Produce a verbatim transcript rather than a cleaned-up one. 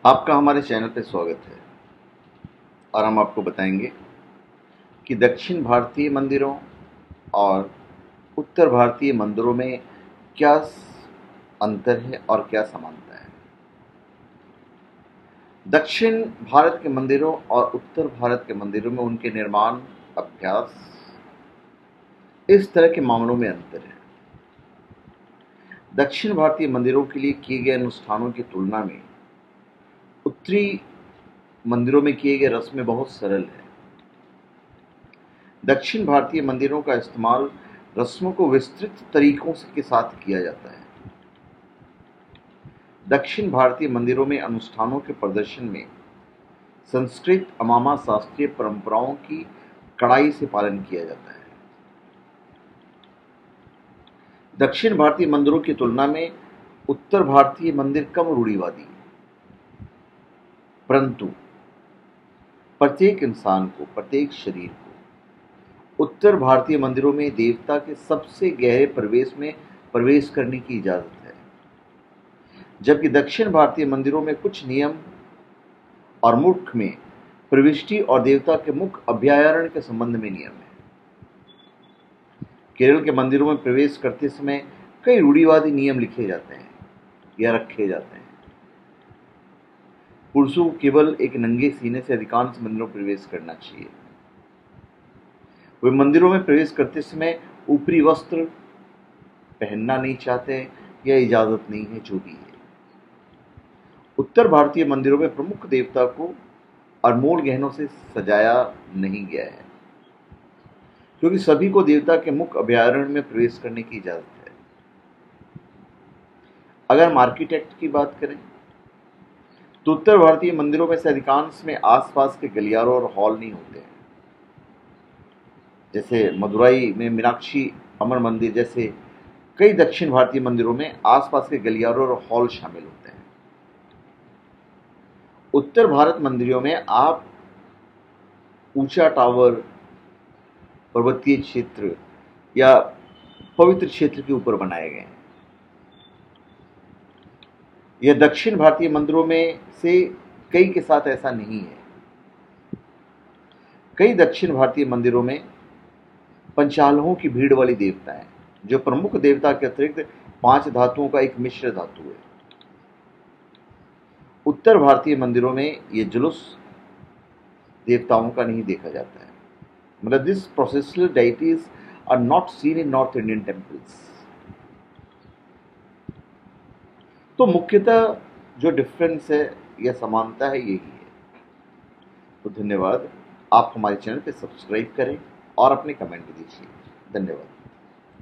आपका हमारे चैनल पे स्वागत है और हम आपको बताएंगे कि दक्षिण भारतीय मंदिरों और उत्तर भारतीय मंदिरों में क्या अंतर है और क्या समानता है। दक्षिण भारत के मंदिरों और उत्तर भारत के मंदिरों में उनके निर्माण, अभ्यास, इस तरह के मामलों में अंतर है। दक्षिण भारतीय मंदिरों के लिए किए गए अनुष्ठानों की तुलना में उत्तरी मंदिरों में किए गए रस्में बहुत सरल है। दक्षिण भारतीय मंदिरों का इस्तेमाल रस्मों को विस्तृत तरीकों के साथ किया जाता है। दक्षिण भारतीय मंदिरों में अनुष्ठानों के प्रदर्शन में संस्कृत अमामा शास्त्रीय परंपराओं की कड़ाई से पालन किया जाता है। दक्षिण भारतीय मंदिरों की तुलना में उत्तर भारतीय मंदिर कम रूढ़िवादी, परंतु प्रत्येक इंसान को, प्रत्येक शरीर को उत्तर भारतीय मंदिरों में देवता के सबसे गहरे प्रवेश में प्रवेश करने की इजाजत है, जबकि दक्षिण भारतीय मंदिरों में कुछ नियम और मुख्य में प्रविष्टि और देवता के मुख्य अभयारण्य के संबंध में नियम है। केरल के मंदिरों में प्रवेश करते समय कई रूढ़िवादी नियम लिखे जाते हैं या रखे जाते हैं। पुरुषों को केवल एक नंगे सीने से अधिकांश मंदिरों में प्रवेश करना चाहिए। वे मंदिरों में प्रवेश करते समय ऊपरी वस्त्र पहनना नहीं चाहते या इजाजत नहीं है, जो भी है। उत्तर भारतीय मंदिरों में प्रमुख देवता को अनमोल गहनों से सजाया नहीं गया है, क्योंकि सभी को देवता के मुख्य अभयारण्य में प्रवेश करने की इजाजत है। अगर हम आर्किटेक्ट की बात करें तो उत्तर भारतीय मंदिरों में से अधिकांश में आसपास के गलियारों और हॉल नहीं होते हैं। जैसे मदुरई में मीनाक्षी अमर मंदिर जैसे कई दक्षिण भारतीय मंदिरों में आसपास के गलियारों और हॉल शामिल होते हैं। उत्तर भारत मंदिरों में आप ऊंचा टावर, पर्वतीय क्षेत्र या पवित्र क्षेत्र के ऊपर बनाए गए हैं। यह दक्षिण भारतीय मंदिरों में से कई के साथ ऐसा नहीं है। कई दक्षिण भारतीय मंदिरों में पंचालोहों की भीड़ वाली देवता है, जो प्रमुख देवता के अतिरिक्त पांच धातुओं का एक मिश्र धातु है। उत्तर भारतीय मंदिरों में ये जुलूस देवताओं का नहीं देखा जाता है। मतलब this processional deities are not seen in north Indian temples. तो मुख्यतः जो डिफरेंस है या समानता है यही है। तो धन्यवाद। आप हमारे चैनल पे सब्सक्राइब करें और अपने कमेंट दीजिए। धन्यवाद।